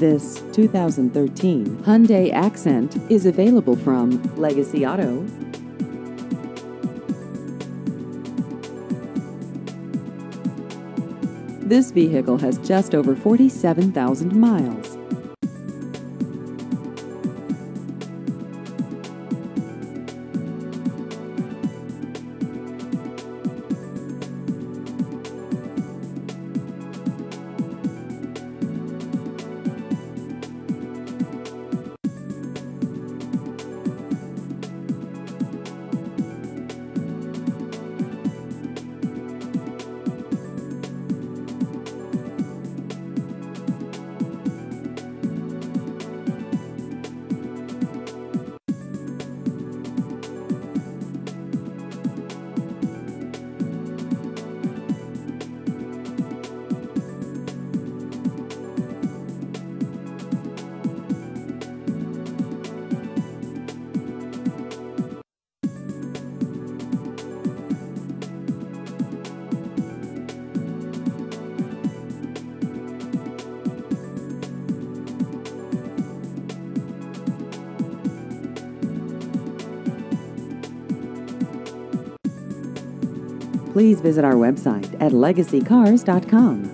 This 2013 Hyundai Accent is available from Legacy Auto. This vehicle has just over 47,000 miles. Please visit our website at legacycars.com.